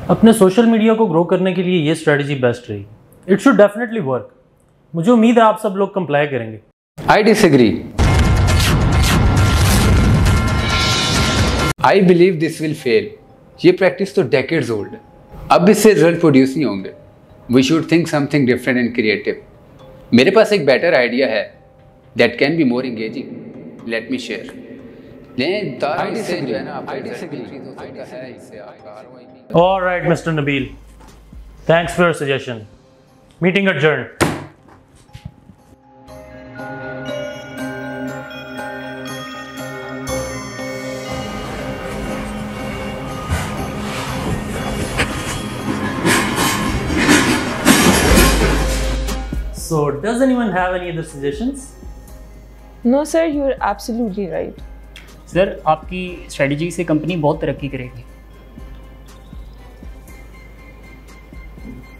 अपने social media को grow करने के लिए ये स्ट्रेटजी बेस्ट रही। It should definitely work. मुझे उम्मीद है आप सब लोग कंप्लाई करेंगे। I disagree. I believe this will fail. ये प्रैक्टिस तो डेकेड्स ओल्ड है, अब इससे रिजल्ट प्रोड्यूस नहीं होंगे। We should think something different and creative. मेरे पास एक बेटर आइडिया है that can be more engaging. Let me share. All right, Mr. Nabil. Thanks for your suggestion. Meeting adjourned. So, does anyone have any other suggestions? No sir, you're absolutely right. Sir आपकी strategy से company बहुत तरक्की करेगी।